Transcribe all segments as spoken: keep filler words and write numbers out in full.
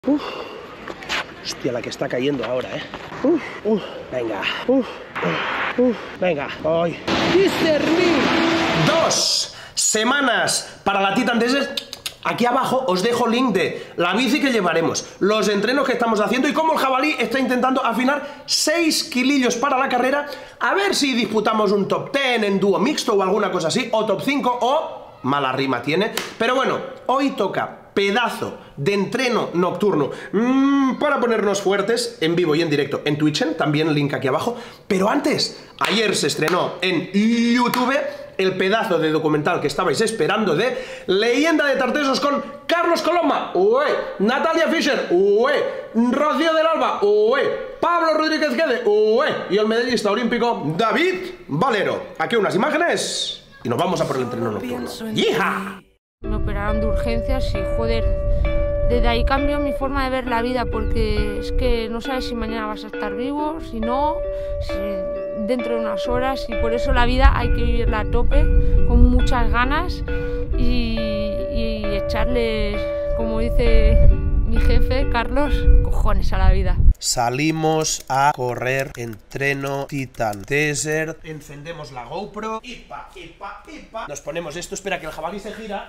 Uf. Hostia, la que está cayendo ahora, ¿eh? Uf, uf. Venga. Uf, uf, uf. Venga. Ay. Discernir. Dos semanas para la Titan Desert. Aquí abajo os dejo link de la bici que llevaremos, los entrenos que estamos haciendo y cómo el jabalí está intentando afinar seis kilillos para la carrera. A ver si disputamos un top diez en dúo mixto o alguna cosa así, o top cinco, o mala rima tiene. Pero bueno, hoy toca pedazo de entreno nocturno mmm, para ponernos fuertes en vivo y en directo en Twitch, también link aquí abajo. Pero antes, ayer se estrenó en YouTube el pedazo de documental que estabais esperando de Leyenda de Tartesos con Carlos Coloma, ué, Natalia Fischer, ué, Rocío del Alba, ué, Pablo Rodríguez Guede, ué, y el medallista olímpico David Valero. Aquí unas imágenes y nos vamos a por el entreno nocturno. ¡Yija! Me operaron de urgencias y, joder, desde ahí cambió mi forma de ver la vida, porque es que no sabes si mañana vas a estar vivo, si no, si dentro de unas horas, y por eso la vida hay que vivirla a tope, con muchas ganas y, y echarle, como dice mi jefe, Carlos, cojones a la vida. Salimos a correr entreno Titan Desert. Encendemos la GoPro. Ipa, ipa, ipa. Nos ponemos esto. Espera que el jabalí se gira.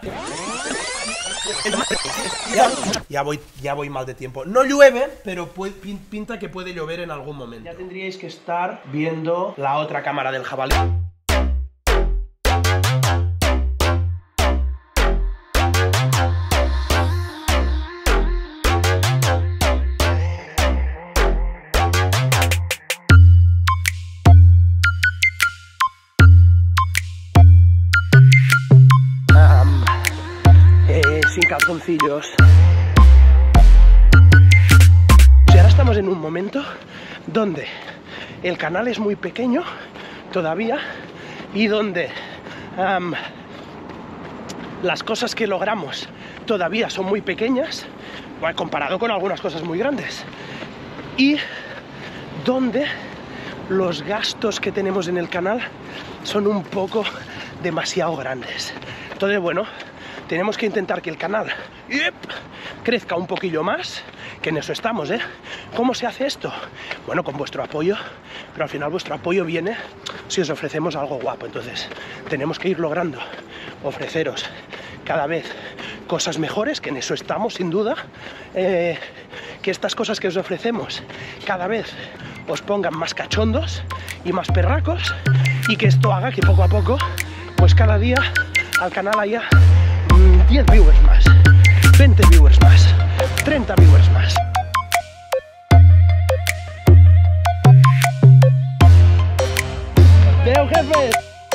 Ya, ya, voy, ya voy mal de tiempo. No llueve, pero puede, pinta que puede llover en algún momento. Ya tendríais que estar viendo la otra cámara del jabalí. Sin calzoncillos. Y ahora estamos en un momento donde el canal es muy pequeño todavía y donde um, las cosas que logramos todavía son muy pequeñas, bueno, comparado con algunas cosas muy grandes, y donde los gastos que tenemos en el canal son un poco demasiado grandes. Entonces, bueno, tenemos que intentar que el canal yep, crezca un poquillo más, que en eso estamos, ¿eh? ¿Cómo se hace esto? Bueno, con vuestro apoyo, pero al final vuestro apoyo viene si os ofrecemos algo guapo. Entonces, tenemos que ir logrando ofreceros cada vez cosas mejores, que en eso estamos, sin duda, eh, que estas cosas que os ofrecemos cada vez os pongan más cachondos y más perracos, y que esto haga que poco a poco, pues cada día al canal haya diez viewers más, veinte viewers más, treinta viewers más. ¡Veo, jefe!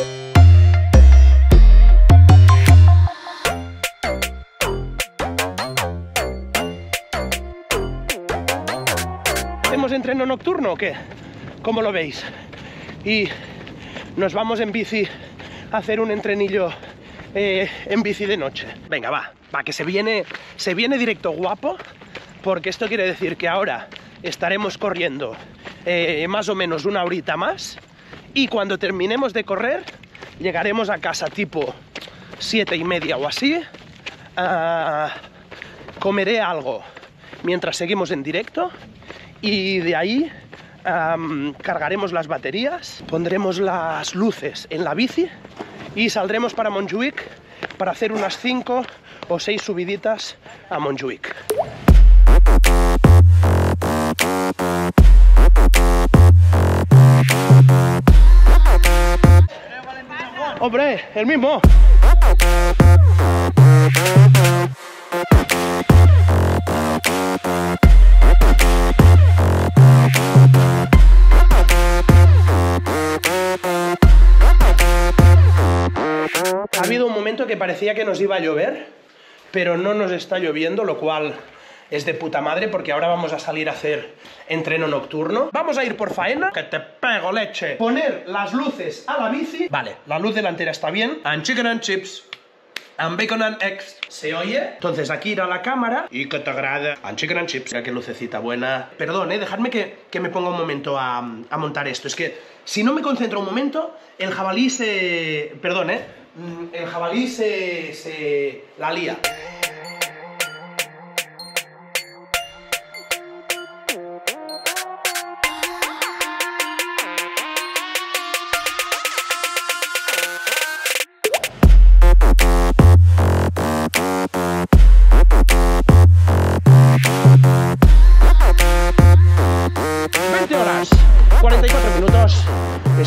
¿Hacemos entreno nocturno o qué? ¿Cómo lo veis? Y nos vamos en bici a hacer un entrenillo Eh, en bici de noche. Venga, va, va, que se viene, se viene directo guapo, porque esto quiere decir que ahora estaremos corriendo eh, más o menos una horita más, y cuando terminemos de correr llegaremos a casa tipo siete y media o así. Uh, comeré algo mientras seguimos en directo y de ahí um, cargaremos las baterías, pondremos las luces en la bici y saldremos para Montjuïc para hacer unas cinco o seis subiditas a Montjuïc. ¡Hombre, el mismo! Ha habido un momento que parecía que nos iba a llover, pero no nos está lloviendo, lo cual es de puta madre, porque ahora vamos a salir a hacer entreno nocturno. Vamos a ir por faena. ¡Que te pego, leche! Poner las luces a la bici. Vale, la luz delantera está bien. And chicken and chips. And bacon and eggs. ¿Se oye? Entonces aquí irá la cámara. Y que te agrada. And chicken and chips. Mira qué lucecita buena. Perdón, eh, dejadme que, que me ponga un momento a, a montar esto. Es que si no me concentro un momento, el jabalí se... Perdón, eh. El jabalí se... se... la lía.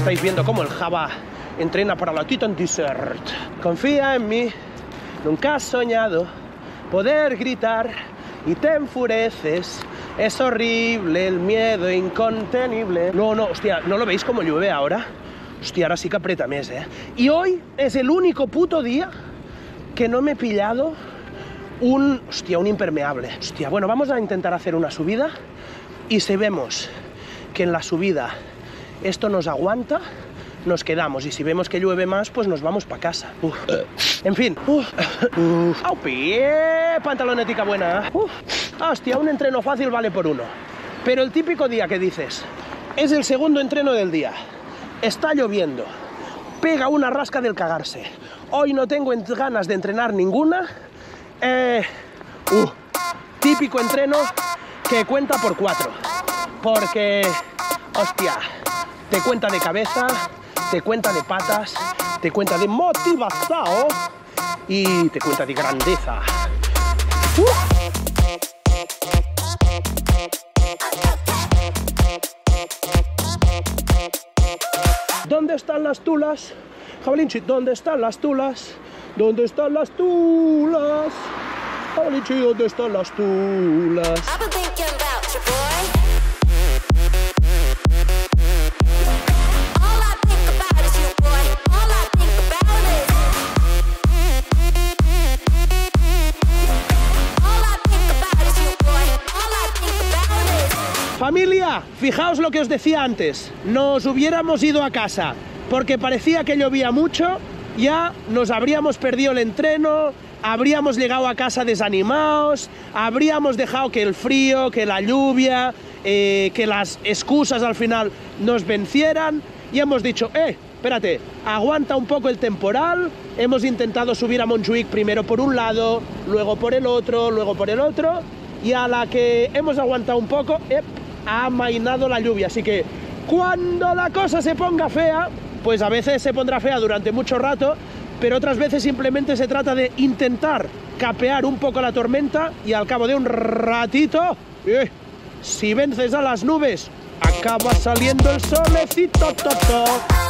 estáis viendo cómo el Java entrena para la Titan Desert. Confía en mí, nunca has soñado poder gritar y te enfureces. Es horrible el miedo incontenible. No, no, hostia, ¿no lo veis cómo llueve ahora? Hostia, ahora sí que aprieta més, eh? Y hoy es el único puto día que no me he pillado un... Hostia, un impermeable. Hostia, bueno, vamos a intentar hacer una subida y si vemos que en la subida esto nos aguanta, nos quedamos, y si vemos que llueve más, pues nos vamos para casa. Uf. En fin. Uf. Uf. ¡Aupi! Eh, pantalonética buena. Uf. Hostia, un entreno fácil vale por uno. Pero el típico día que dices, es el segundo entreno del día, está lloviendo, pega una rasca del cagarse, hoy no tengo ganas de entrenar ninguna, eh, uh, típico entreno que cuenta por cuatro, porque, hostia, te cuenta de cabeza, te cuenta de patas, te cuenta de motivación y te cuenta de grandeza. Uh. ¿Dónde están las tulas? Jabalinchi, ¿dónde están las tulas? ¿Dónde están las tulas? Jabalinchi, ¿dónde están las tulas? Familia, fijaos lo que os decía antes, nos hubiéramos ido a casa porque parecía que llovía mucho, ya nos habríamos perdido el entreno, habríamos llegado a casa desanimados, habríamos dejado que el frío, que la lluvia, eh, que las excusas al final nos vencieran y hemos dicho, eh, espérate, aguanta un poco el temporal, hemos intentado subir a Montjuïc primero por un lado, luego por el otro, luego por el otro, y a la que hemos aguantado un poco, eh, ha amainado la lluvia, así que cuando la cosa se ponga fea, pues a veces se pondrá fea durante mucho rato, pero otras veces simplemente se trata de intentar capear un poco la tormenta y al cabo de un ratito, eh, si vences a las nubes, acaba saliendo el solecito, toto.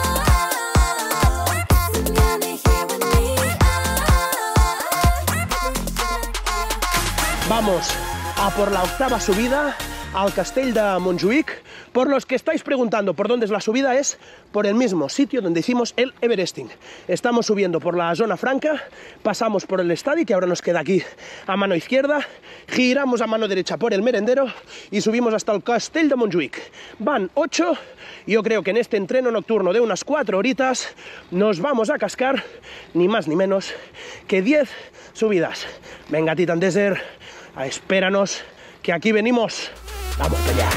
Vamos a por la octava subida al Castell de Montjuïc. Por los que estáis preguntando por dónde es la subida, es por el mismo sitio donde hicimos el Everesting. Estamos subiendo por la zona franca, pasamos por el estadio, que ahora nos queda aquí a mano izquierda, giramos a mano derecha por el merendero y subimos hasta el Castell de Montjuïc. Van ocho, y yo creo que en este entreno nocturno de unas cuatro horitas nos vamos a cascar ni más ni menos que diez subidas. Venga, Titan Desert, espéranos, que aquí venimos. ¡Vamos para allá!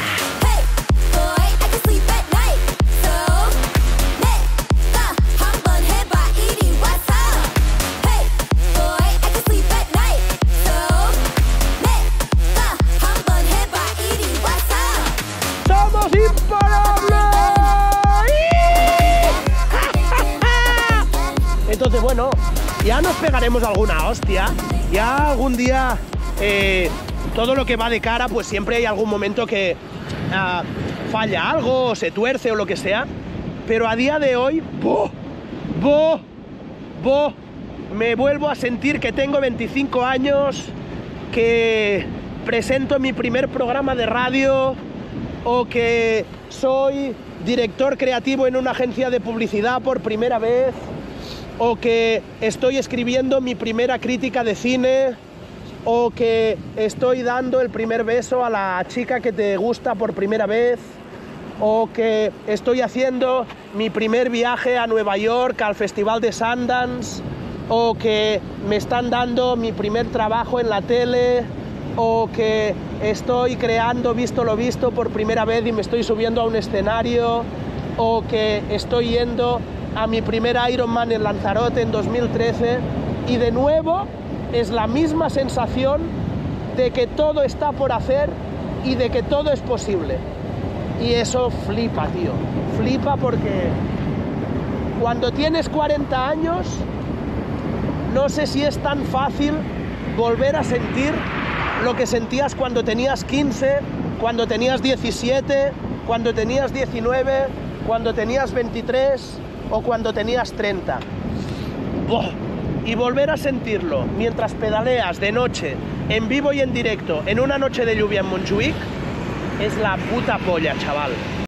¡Somos imparables! Entonces, bueno, ya nos pegaremos alguna hostia. Ya algún día... Eh, todo lo que va de cara, pues siempre hay algún momento que uh, falla algo, o se tuerce o lo que sea, pero a día de hoy, ¡boh! ¡boh! ¡boh! Me vuelvo a sentir que tengo veinticinco años, que presento mi primer programa de radio, o que soy director creativo en una agencia de publicidad por primera vez, o que estoy escribiendo mi primera crítica de cine, o que estoy dando el primer beso a la chica que te gusta por primera vez, o que estoy haciendo mi primer viaje a Nueva York al Festival de Sundance, o que me están dando mi primer trabajo en la tele, o que estoy creando Visto lo Visto por primera vez y me estoy subiendo a un escenario, o que estoy yendo a mi primer Ironman en Lanzarote en dos mil trece, y de nuevo es la misma sensación de que todo está por hacer y de que todo es posible. Y eso flipa, tío. Flipa porque cuando tienes cuarenta años, no sé si es tan fácil volver a sentir lo que sentías cuando tenías quince, cuando tenías diecisiete, cuando tenías diecinueve, cuando tenías veintitrés o cuando tenías treinta. ¡Buah! Y volver a sentirlo mientras pedaleas de noche, en vivo y en directo, en una noche de lluvia en Montjuïc, es la puta polla, chaval.